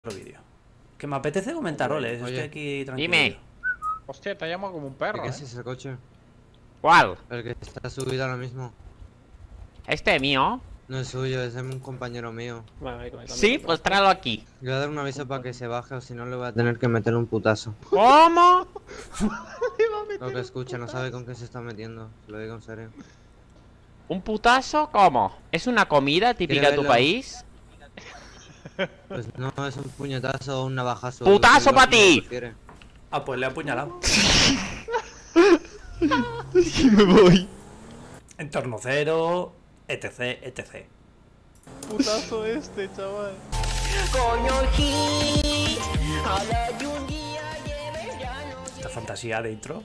otro vídeo. Que me apetece comentar roles, Oye, estoy aquí tranquilo. Dime. Hostia, te llamo como un perro. ¿Qué es ese coche? ¿Cuál? El que está subido ahora mismo. ¿Este mío? No es suyo, es de un compañero mío. Sí, pues tráelo aquí. Le voy a dar un aviso para que se baje o si no le voy a tener que meter un putazo. ¿Cómo? Lo que escucha, no sabe con qué se está metiendo. Se lo digo en serio. ¿Un putazo? ¿Cómo? ¿Es una comida típica de tu verlo? país? Pues no, es un puñetazo o un navajazo. ¡Putazo lo que pa' ti! prefiere. Ah, pues le he apuñalado. Sí, me voy. Entorno cero, etc, etc. Putazo este, chaval. Esta fantasía de intro.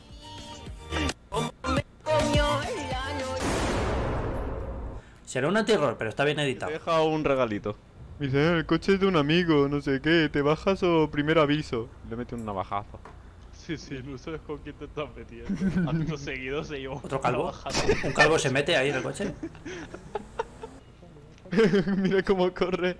Será un anti-error, pero está bien Te he editado. dejado un regalito. Me dice, el coche es de un amigo, no sé qué, ¿te bajas o primer aviso? Le mete un navajazo. Sí, sí, no sabes con quién te estás metiendo. Acto seguido se llevó ¿Otro calvo? una bajada. ¿Un calvo se mete ahí en el coche? Mira cómo corre.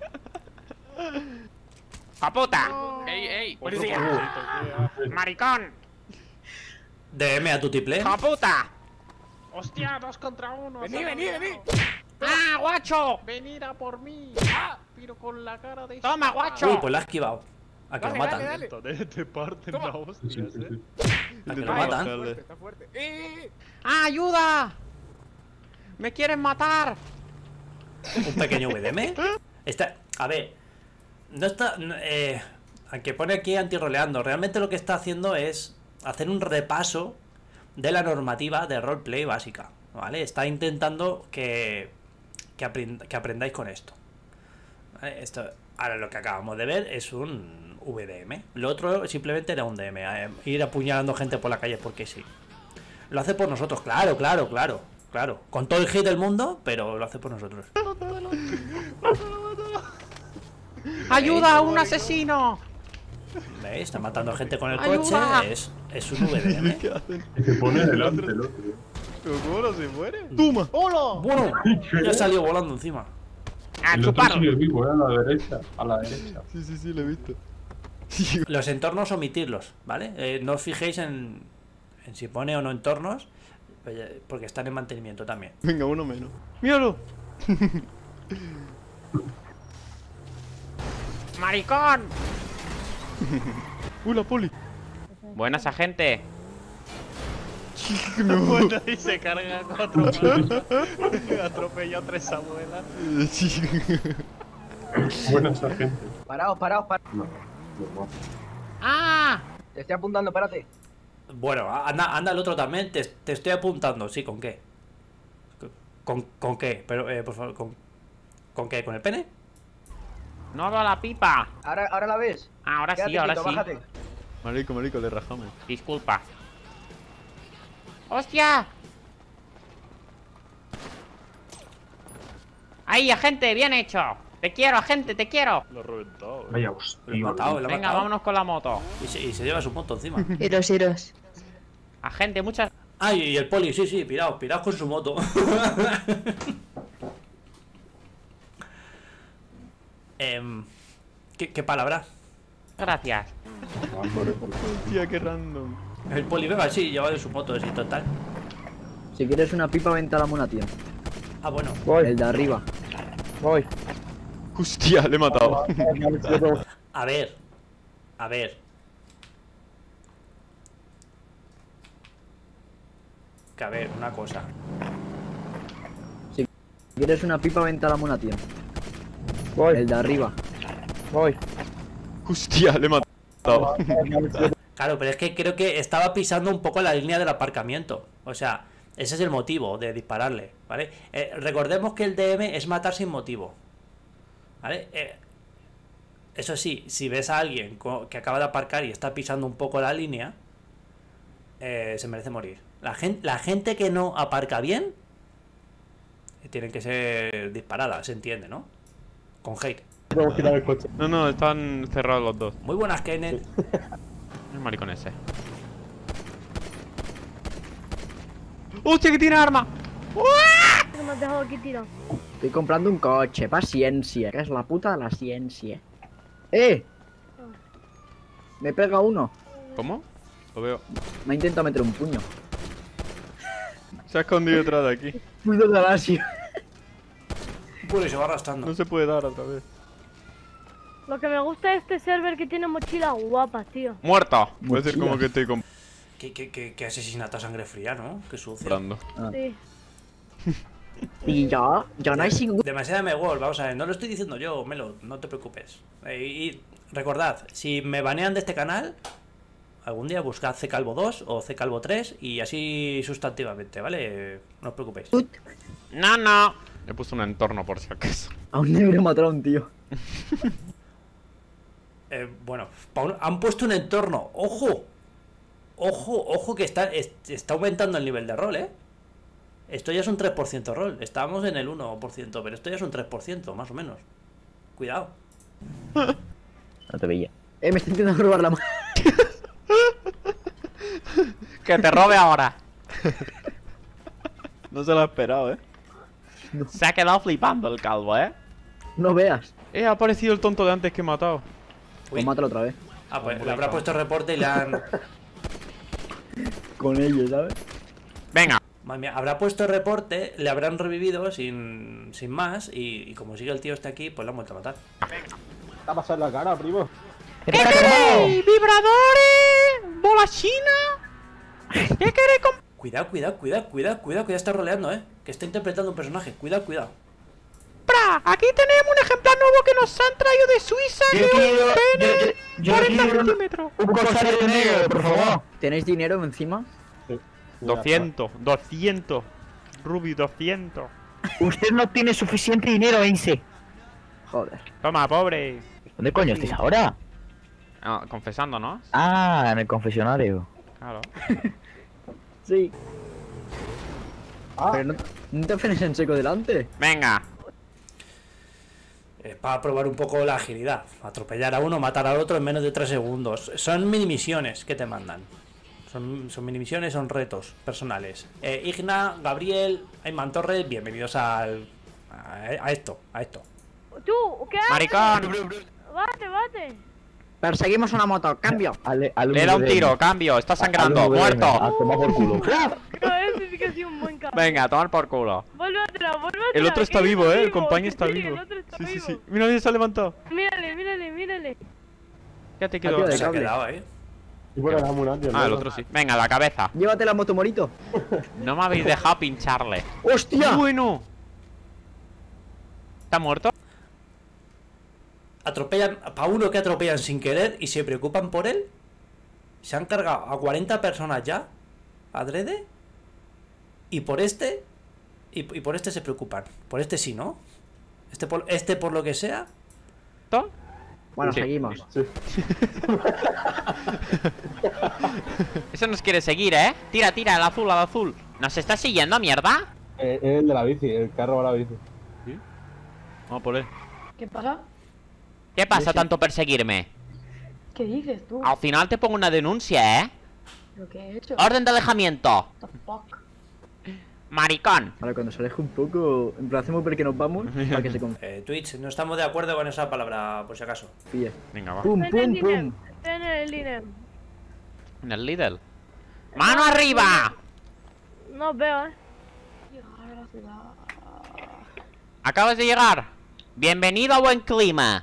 ¡Caputa! ¡Ey, ey! ¡Policía! ¡Maricón! DM a tu tiple. ¡Caputa! Hostia, 2 contra 1. Vení, vení, vení. ¡Ah, guacho! Venid a por mí. Pero con la cara de... Toma, guacho. Uy, pues la ha esquivado. A que lo matan. Te parten la hostias, A que lo Ay, matan. dale. ¡Ah, ayuda! ¡Me quieren matar! Un pequeño VDM. Está, a ver, no está, aunque pone aquí anti-roleando, realmente lo que está haciendo es hacer un repaso de la normativa de roleplay básica, ¿vale? Está intentando que aprendáis con esto. ¿Vale? Esto. Ahora lo que acabamos de ver es un VDM. Lo otro simplemente era un DM, ir apuñalando gente por la calle porque sí. Lo hace por nosotros, claro. Con todo el hate del mundo, pero lo hace por nosotros. ¡Ayuda a un asesino! ¿Veis? Está matando gente con el ¡Ayuda! coche. Es un VDM. ¿Qué hacen? Se pone delante el otro. ¿Pero cómo no se muere? ¡Toma! ¡Hola! Bueno, ya salió volando encima. ¡A El otro chuparlo! sigue vivo, a la derecha. A la derecha. Sí, lo he visto. Los entornos omitirlos, ¿vale? No os fijéis en si pone o no entornos, porque están en mantenimiento también. Venga, uno menos. ¡Míralo! ¡Maricón! La poli! Buenas, agente. Bueno, y se carga 4 atropelló a 3 abuelas. Buenas agentes. Paraos. No, no. ¡Ah! Te estoy apuntando, espérate. Bueno, anda el otro también. Te estoy apuntando, sí, ¿con qué? ¿Con qué? Pero, por favor, ¿con qué? ¿Con el pene? ¡No veo la pipa! Ahora la ves. Ahora sí, Quédate ahora quieto, sí. bájate. Marico, le rajamos. Disculpa. ¡Hostia! ¡Ahí, agente! ¡Bien hecho! ¡Te quiero, agente! ¡Te quiero! Lo he reventado. Vaya Lo he hostia. matado, lo he Venga, matado. vámonos con la moto. Y se lleva su moto encima. Iros. Agente, muchas... Ay, y el poli, sí, piraos con su moto. ¿Qué palabra? gracias. Hostia, qué random. El poli, venga, sí, lleva de su moto, sí, total. Si quieres una pipa, vente a la mona, tío. Ah, bueno. El de arriba. Voy. Hostia, le he matado. A ver. Que a ver, una cosa. Si quieres una pipa, vente a la mona, tío. El de arriba. Hostia, le he matado. Claro, pero es que creo que estaba pisando un poco la línea del aparcamiento. O sea, ese es el motivo de dispararle, ¿vale? Recordemos que el DM es matar sin motivo, ¿vale? Eso sí, si ves a alguien que acaba de aparcar y está pisando un poco la línea, se merece morir. La gente que no aparca bien tienen que ser disparadas, se entiende, ¿no? Con hate. No, están cerrados los dos. Muy buenas, Kenneth. El maricón ese. ¡Hostia, que tiene arma! No me has dejado aquí tirado. Estoy comprando un coche, paciencia, que es la puta de la ciencia. ¡Eh! Me pega uno. ¿Cómo? Lo veo. Me ha intentado meter un puño. Se ha escondido detrás de aquí. Puto galaxia. Puro y se va arrastrando. No se puede dar otra vez. Lo que me gusta de este server que tiene mochilas guapas, tío. Muerto. Puede ser como que estoy Qué asesinato a sangre fría, ¿no? Qué sucio. comprando. Sí. Y ya no hay ningún... Demasiada megol, vamos a ver. No lo estoy diciendo yo, Melo, no te preocupes. Y recordad, si me banean de este canal, algún día buscad Ccalvo 2 o Ccalvo 3 y así sustantivamente, ¿vale? No os preocupéis. No. Le puse un entorno por si acaso. A un negro mataron a un tío. Bueno, han puesto un entorno. ¡Ojo! Ojo que está aumentando el nivel de rol, ¿eh? Esto ya es un 3% rol. Estábamos en el 1%, pero esto ya es un 3%, más o menos. Cuidado. No te veía. Me está intentando robar la mano. Que te robe ahora. No se lo ha esperado, ¿eh? Se ha quedado flipando el calvo, ¿eh? No veas. Ha aparecido el tonto de antes que he matado. Pues mátalo otra vez. Ah, pues le habrá puesto reporte y le han... Con ellos, ¿sabes? Venga. Madre mía, habrá puesto reporte, le habrán revivido sin más y como sigue el tío este aquí, pues lo han vuelto a matar. Te ha pasado en la cara, primo. ¿Qué queréis? ¿Vibradores? ¿Bola china? ¿Qué queréis con...? Cuidado, que ya está roleando, que está interpretando un personaje. Cuidado. Aquí tenemos un ejemplar nuevo que nos han traído de Suiza. Yo 40 centímetros. un corsario negro, por favor. ¿Tenéis dinero encima? 200. Ruby, 200. Usted no tiene suficiente dinero, Einse. Joder. Toma, pobre. ¿Dónde coño estáis ahora? Ah, confesando, ¿no? Ah, en el confesionario. Claro. Sí. Pero no te frenes en seco delante. Venga. Para probar un poco la agilidad. Atropellar a uno, matar al otro en menos de 3 segundos. Son mini misiones que te mandan. Son mini misiones, son retos personales. Igna, Gabriel, Ayman Torres, bienvenidos a esto. ¿Tú? ¿Qué haces? Maricón. Bate. Perseguimos una moto, cambio. Le da un tiro, cambio, está sangrando, muerto. Toma por culo. No, ese sí que ha sido un buen cabrón. Venga, a tomar por culo. Vuelve atrás. El otro está que vivo, está el compañero está sí, vivo. El otro está Sí. vivo. Mira, bien se ha levantado. Mírale. Ya te Tío, quedo. de Se ha cable. quedado, Y por la ambulancia, Ah, el otro sí. Venga, la cabeza. Llévate la moto, morito. No me habéis dejado pincharle. ¡Hostia! Bueno. ¿Está muerto? Atropellan para uno que atropellan sin querer y se preocupan por él. Se han cargado a 40 personas ya, adrede, y por este se preocupan. Por este sí, ¿no? Este por lo que sea. ¿Todo? Bueno, Sí. seguimos. Sí. Eso nos quiere seguir, ¿eh? Tira, el azul. ¿Nos está siguiendo, mierda? Es el de la bici, el carro va a la bici. Vamos por él. ¿Qué pasa? ¿Qué pasa tanto perseguirme? ¿Qué dices tú? Al final te pongo una denuncia, ¿eh? ¿Lo que he hecho? Orden de alejamiento. What the fuck? Maricón. Ahora cuando se aleje un poco, en plan hacemos ver que nos vamos para que se Twitch, no estamos de acuerdo con esa palabra, por si acaso. confíe. Venga, va. Pum, Estoy en pum, el pum. Estoy en el Lidl. En el Lidl. ¡Mano arriba! No os veo, Llegar a la ciudad. Acabas de llegar. Bienvenido a buen clima.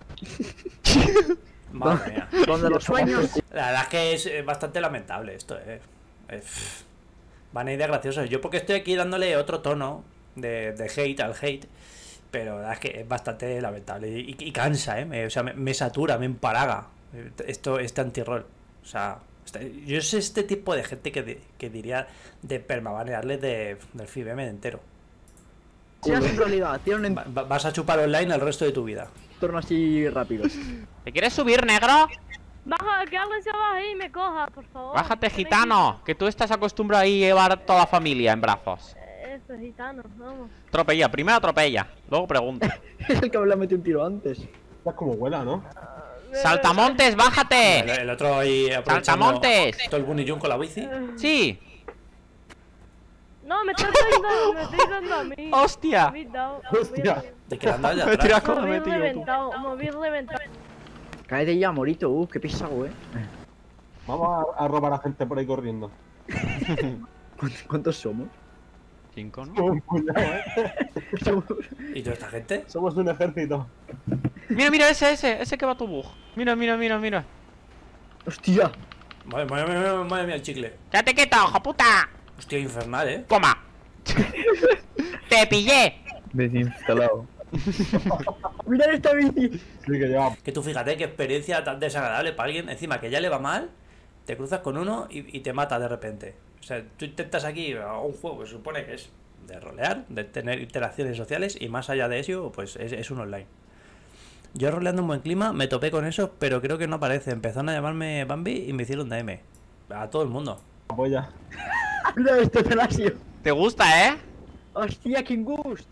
Madre mía. Donde los sueños. La verdad es que es bastante lamentable esto, Van a ir graciosos. Yo porque estoy aquí dándole otro tono de hate al hate, pero la verdad es que es bastante lamentable y cansa, o sea, me satura, me empalaga este anti-roll. O sea, yo soy este tipo de gente que diría de permabanearle del FIBM entero. Sí, en realidad, tiene un Vas a chupar online el resto de tu vida. entorno así rápido. ¿Te quieres subir, negro? Baja, que alguien se baje y me coja, por favor. Bájate, gitano. Que tú estás acostumbrado a llevar a toda la familia en brazos. Eso, gitano, vamos. Atropella, primero atropella. Luego pregunta. Es el que me metido un tiro antes. Es como vuela, ¿no? ¡Saltamontes, bájate! El otro ahí aprovechando ¡Saltamontes! todo el Bunny Jump con la bici. Sí. No, me estoy dando a mí. ¡Hostia! Me habéis dado. Hostia. De que le han dado ya Me atrás. tiras con la Me habéis metido tú. reventado, me habéis reventado. Cállate ya, Morito. Qué pesado, Vamos a robar a gente por ahí corriendo. ¿Cuántos somos? 5, ¿no? Somos un puñado, ¿Y toda esta gente? Somos un ejército. Mira, ese que va a tu bug. Mira. ¡Hostia! Madre mía, el chicle. ¡Quédate quieto, hijo puta! Hostia, infernal, ¡Toma! ¡Te pillé! Desinstalado. ¡Mirad esta bici! Sí, que lleva. Que tú fíjate qué experiencia tan desagradable para alguien. Encima que ya le va mal, te cruzas con uno y te mata de repente. O sea, tú intentas aquí a un juego que se supone que es de rolear, de tener interacciones sociales, y más allá de eso, pues es un online. Yo roleando en buen clima me topé con eso, pero creo que no aparece. Empezaron a llamarme Bambi y me hicieron DM. A todo el mundo. Polla. ¡Mira este Pelasio! ¿Te gusta, eh? ¡Hostia, qué gust!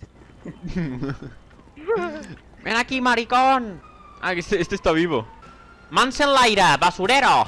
¡Ven aquí, maricón! Ah, que este está vivo. ¡Mans en l'aire, basurero!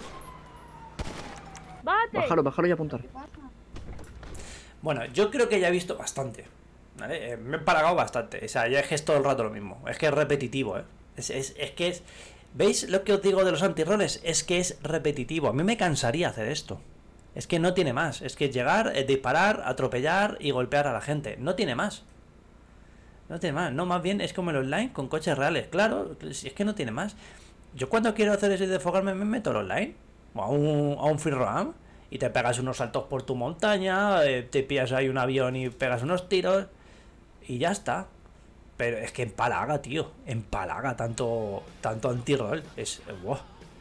¡Bate! Bájalo y apuntar. Bueno, yo creo que ya he visto bastante. ¿Vale? Me he empalagado bastante. O sea, ya es que es todo el rato lo mismo. Es que es repetitivo, ¿eh? Es que es... ¿Veis lo que os digo de los antirroles? Es que es repetitivo. A mí me cansaría hacer esto. Es que no tiene más. Es que llegar, disparar, atropellar y golpear a la gente. No tiene más. No tiene más. No, más bien es como el online con coches reales. Claro, si es que no tiene más. Yo cuando quiero hacer eso y desfogarme me meto al online. O a un free roam. Y te pegas unos saltos por tu montaña. Te pillas ahí un avión y pegas unos tiros. Y ya está. Pero es que empalaga, tío. Empalaga tanto anti-roll. Es... ¡Wow!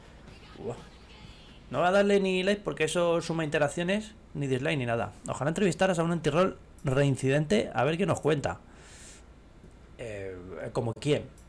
No voy a darle ni like porque eso suma interacciones, ni dislike ni nada. Ojalá entrevistaras a un anti-roll reincidente a ver qué nos cuenta. ¿Como quién?